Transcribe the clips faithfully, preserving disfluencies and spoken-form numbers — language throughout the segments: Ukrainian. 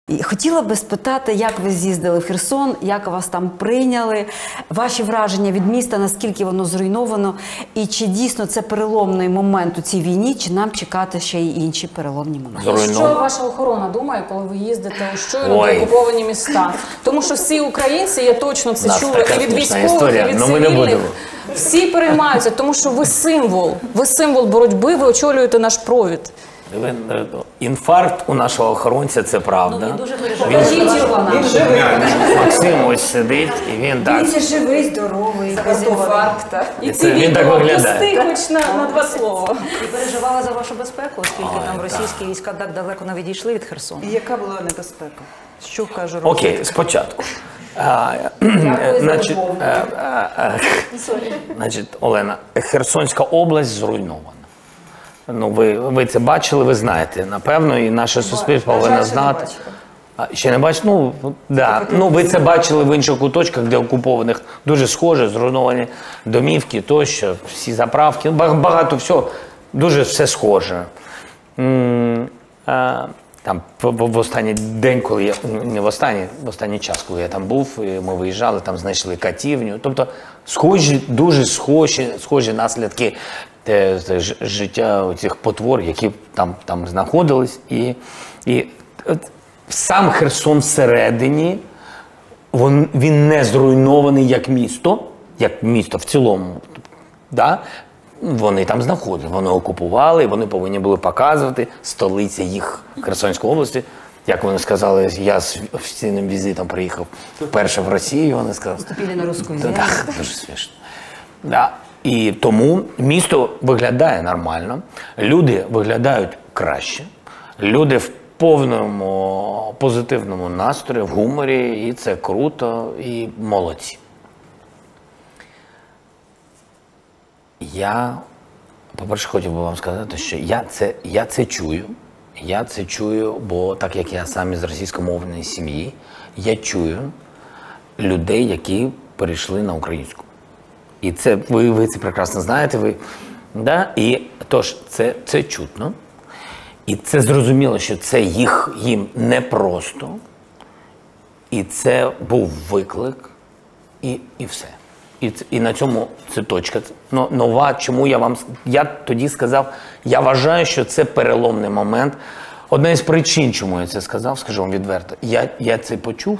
І хотіла би спитати, як ви з'їздили в Херсон, як вас там прийняли, ваші враження від міста, наскільки воно зруйновано, і чи дійсно це переломний момент у цій війні, чи нам чекати ще й інші переломні моменти? Що ваша охорона думає, коли ви їздите у щойно окуповані міста? Тому що всі українці, я точно це чула, і від військових, і від цивільних, всі переймаються, тому що ви символ, ви символ боротьби, ви очолюєте наш провід. Інфаркт у нашого охоронця, це правда. Ну, дуже переживаю. Він живий. Максим ось сидить, і він так. Він живий, здоровий, без інфаркту. І це він так виглядає. Хоч на, на два слова. І переживала за вашу безпеку, оскільки Ой, там російські так. війська так далеко не відійшли від Херсону. І яка була небезпека? Що каже розвідка? Окей, спочатку. А, значить, а, а, а, значить, Олена, Херсонська область зруйнована. Ну, ви, ви це бачили, ви знаєте, напевно, і наше суспільство повинно знати. А, ще не бачите? Ну, да. ну, ви це бачили в інших куточках, де окупованих дуже схоже, зруйновані домівки, тощо, всі заправки, багато всього, дуже все схоже. М а, там, в, в останній день, коли я, не в останній, в останній час, коли я там був, ми виїжджали, там знайшли катівню, тобто схожі, дуже схожі, схожі наслідки Те, те, життя цих потвор, які там, там знаходились. І, і от, сам Херсон всередині, він, він не зруйнований як місто, як місто в цілому. Да? Вони там знаходились, вони окупували, вони повинні були показувати столиця їх Херсонської області. Як вони сказали, я з офіційним візитом приїхав вперше в Росію, вони сказали. Вступили на русську землю. Так, дуже смішно. Да. І тому місто виглядає нормально, люди виглядають краще, люди в повному позитивному настрої, в гуморі, і це круто, і молодці. Я, по-перше, хотів би вам сказати, що я це, я це чую, я це чую, бо так як я сам із російськомовної сім'ї, я чую людей, які перейшли на українську. І це, ви, ви це прекрасно знаєте, ви, да? І тож, це, це чутно, і це зрозуміло, що це їх, їм непросто, і це був виклик, і, і все. І, і на цьому це точка. Но, нова, чому я вам, я тоді сказав, я вважаю, що це переломний момент. Одна із причин, чому я це сказав, скажу вам відверто, я, я це почув,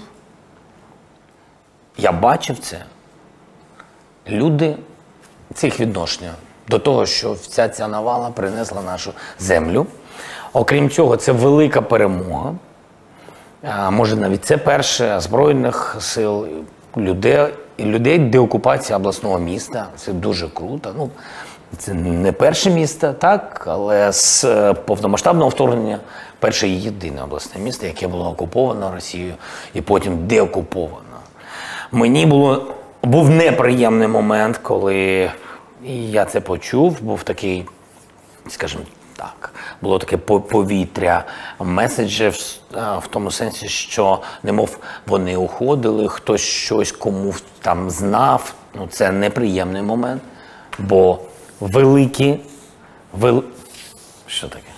я бачив це. Люди, це їх відношення до того, що вся ця навала принесла нашу землю. Окрім цього, це велика перемога. А, може, навіть це перше Збройних сил, людей, людей деокупація обласного міста. Це дуже круто. Ну, це не перше місто, так, але з повномасштабного вторгнення перше і єдине обласне місто, яке було окуповано Росією і потім деокуповано. Мені було... Був неприємний момент, коли я це почув, був такий, скажімо так, було таке повітря меседжів в тому сенсі, що немов вони уходили, хтось щось кому там знав. Ну, це неприємний момент, бо великі, вел... Що таке?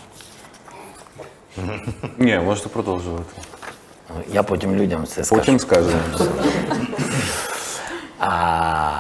Ні, можете продовжувати. Я потім людям це скажу. Потім скажемо. А...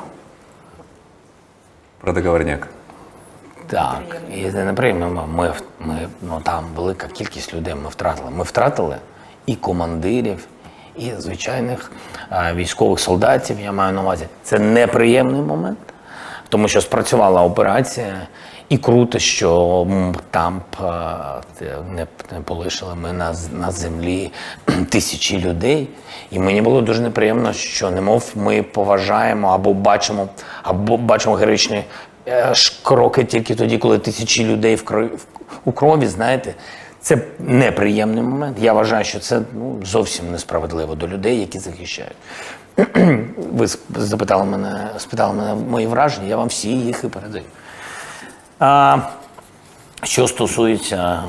Про договорняк. Так, і це неприємно. Ми, ми, ну, там велика кількість людей ми втратили. Ми втратили і командирів, і звичайних а, військових солдатів, я маю на увазі. Це неприємний момент, тому що спрацювала операція, і круто, що там а, не, не полишили ми на, на землі тисячі людей. І мені було дуже неприємно, що немов ми поважаємо або бачимо, або бачимо героїчні е, кроки тільки тоді, коли тисячі людей в крові, в, у крові, знаєте. Це неприємний момент. Я вважаю, що це ну, зовсім несправедливо до людей, які захищають. Ви запитали мене, спитали мене мої враження, я вам всі їх і передаю. А, що стосується,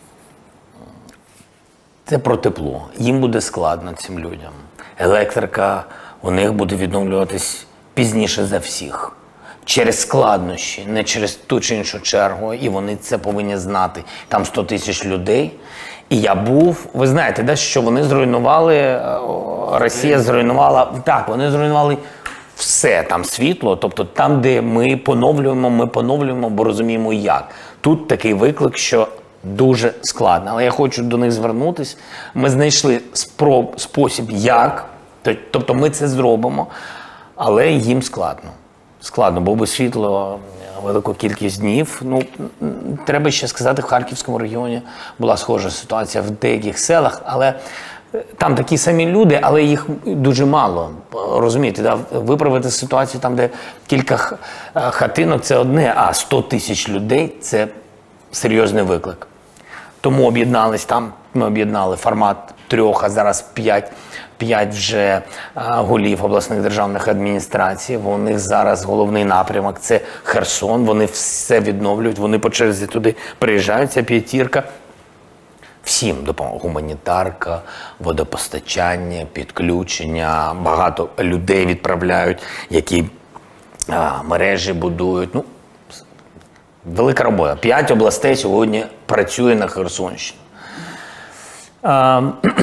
це про тепло. Їм буде складно цим людям. Електрика у них буде відновлюватись пізніше за всіх. через складнощі, не через ту чи іншу чергу, і вони це повинні знати. Там сто тисяч людей. І я був, ви знаєте, да, що вони зруйнували, Росія зруйнувала, так, вони зруйнували все, там світло, тобто там, де ми поновлюємо, ми поновлюємо, бо розуміємо як. Тут такий виклик, що дуже складно. Але я хочу до них звернутися. Ми знайшли спроб, спосіб, як, тобто ми це зробимо, але їм складно. Складно, бо без світла велику кількість днів. Ну, треба ще сказати, в Харківському регіоні була схожа ситуація в деяких селах, але там такі самі люди, але їх дуже мало. Розумієте, да? Виправити ситуацію там, де кілька хатинок – це одне, а сто тисяч людей – це серйозний виклик. Тому об'єднались там, ми об'єднали формат трьох, а зараз п'ять. П'ять вже а, голів обласних державних адміністрацій. У них зараз головний напрямок – це Херсон. Вони все відновлюють, вони по черзі туди приїжджають, ця п'ятірка. Всім допомога. Гуманітарка, водопостачання, підключення. Багато людей відправляють, які а, мережі будують. Ну, велика робота. П'ять областей сьогодні працює на Херсонщині. А,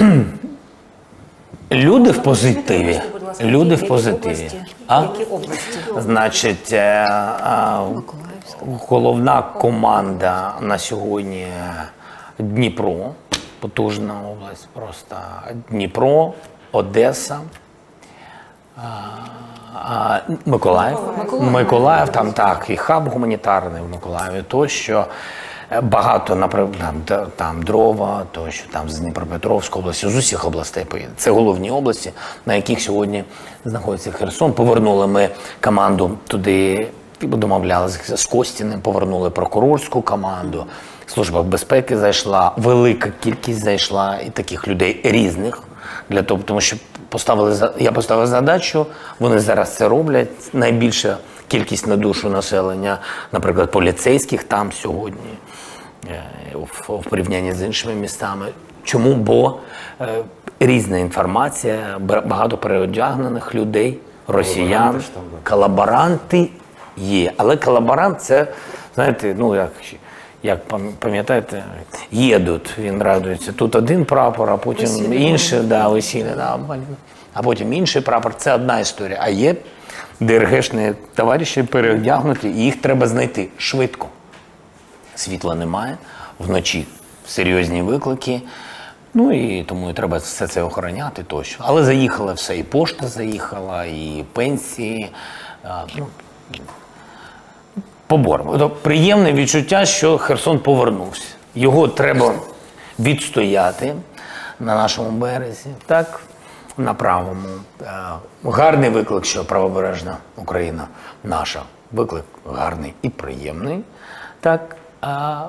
Люди в позитиві. Люди в позитиві. А? Які області? Значить, е, е, головна команда на сьогодні Дніпро, потужна область просто. Дніпро, Одеса, е, е, Миколаїв. Миколаїв. Миколаїв, там так, і хаб гуманітарний в Миколаєві, тощо. Багато, наприклад, там, там дрова, то що там з Дніпропетровської області, з усіх областей поїде. Це головні області, на яких сьогодні знаходиться Херсон. Повернули ми команду туди, домовлялися з Костіним, повернули прокурорську команду, Служба безпеки зайшла, велика кількість зайшла і таких людей різних, для того, тому що поставили, я поставив задачу, вони зараз це роблять, найбільша кількість на душу населення, наприклад, поліцейських там сьогодні, в, в порівнянні з іншими містами. Чому? Бо е, різна інформація, багато переодягнених людей, росіян, колаборанти є. Але колаборант це, знаєте, ну як, як пам'ятаєте, їдуть, він радується. Тут один прапор, а потім весілля. інший, да, весілля, да, а потім інший прапор. Це одна історія. А є ДРГшні товариші переодягнуті, і їх треба знайти швидко. Світла немає, вночі серйозні виклики, ну і тому і треба все це охороняти тощо. Але заїхало все, і пошта заїхала, і пенсії, ну, поборемо. Тобто приємне відчуття, що Херсон повернувся. Його треба відстояти на нашому березі, так, на правому. Гарний виклик, що правобережна Україна наша. Виклик гарний і приємний. Так, а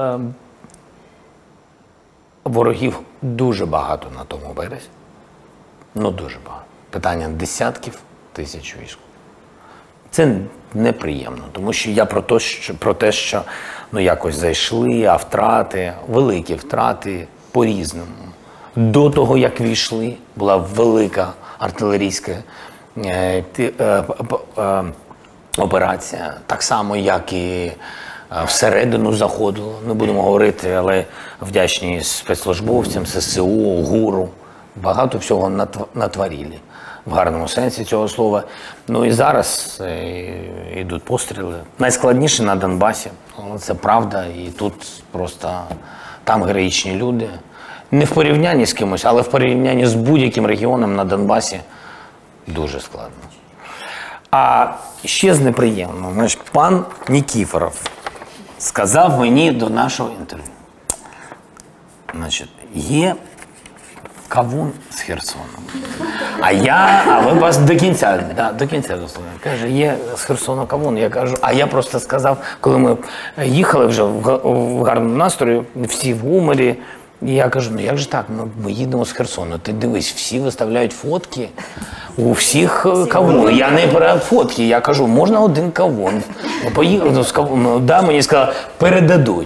ворогів дуже багато на тому березі. Ну, дуже багато. Питання десятків тисяч військ. Це неприємно, тому що я про те, що, про те, що ну, якось зайшли, а втрати, великі втрати по-різному. До того, як війшли, була велика артилерійська е, е, е, е, операція, так само, як і всередину заходило. Не будемо говорити, але вдячні спецслужбовцям, ССО, ГУРу. Багато всього натворили, в гарному сенсі цього слова. Ну і зараз йдуть постріли. Найскладніше на Донбасі, це правда, і тут просто там героїчні люди. Не в порівнянні з кимось, але в порівнянні з будь-яким регіоном на Донбасі дуже складно. А ще з неприємного, значить, пан Нікіфоров сказав мені до нашого інтерв'ю, значить, є кавун з Херсоном. А я, а ви вас до кінця, да, до кінця дослухали. Каже, є з Херсону кавун. Я кажу, а я просто сказав, коли ми їхали вже в гарному настрої, всі в гуморі, і я кажу, ну як же так, ми, ми їдемо з Херсону, ти дивись, всі виставляють фотки, у всіх кавун. Я не про фотки, я кажу, можна один кавун. Поїхали з кавуном, да, мені сказали, передадуть.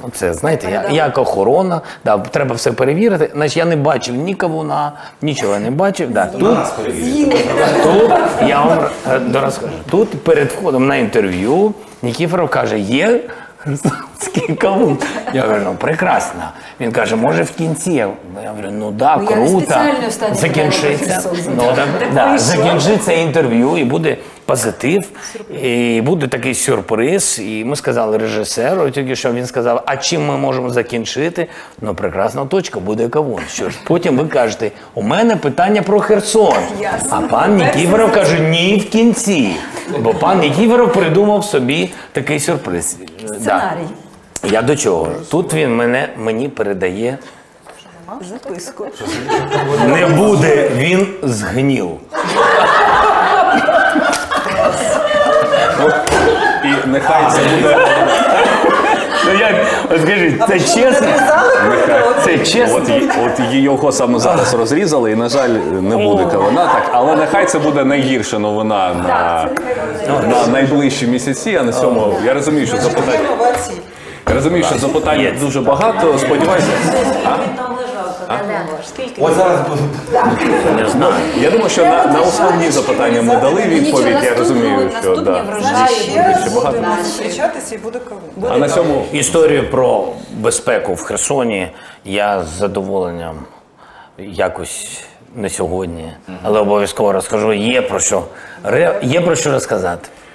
Це, знаєте, я, як охорона, да, треба все перевірити. Значить, я не бачив ні кавуна, нічого не бачив. Да, тут, тут, я вам е, розкажу, тут перед входом на інтерв'ю Нікіфоров каже, є херсонський кавун. Я кажу, ну прекрасно. Він каже, може в кінці. Я говорю, ну да, Ну, я не круто. спеціально останнє Закінчиться, питання про ну, так, да, закінчиться інтерв'ю і буде позитив, і буде такий сюрприз. І ми сказали режисеру, тільки що він сказав, а чим ми можемо закінчити? Ну, прекрасна точка, буде кавун. Що ж, потім ви кажете, у мене питання про Херсон. А пан Нікіфоров каже, ні, в кінці. Бо пан Нікіфоров придумав собі такий сюрприз. Сценарій. Да. Я до чого? Тут він мене, мені передає Записку. не буде, він згнів. І нехай це буде. Ну як, от скажіть, це чесно? Це чесно? От, ї- от його саме зараз розрізали, і, на жаль, не буде кавуна, так, але нехай це буде найгірша новина на, на найближчі місяці, а на цьому я розумію, що запитань. Я розумію, що запитань дуже багато. Сподіваюся. А? Він там лежав, ваш. Скільки? От зараз буде. Не знаю. Я думаю, що на, на основні запитання ми дали відповідь. Я розумію, що наступні да. врожаї Ще будуть. багато. Зустрічатися і буде кавун. А на цьому Історію про безпеку в Херсоні я з задоволенням якось не сьогодні, але обов'язково розкажу. Є про що, ре- є про що розказати.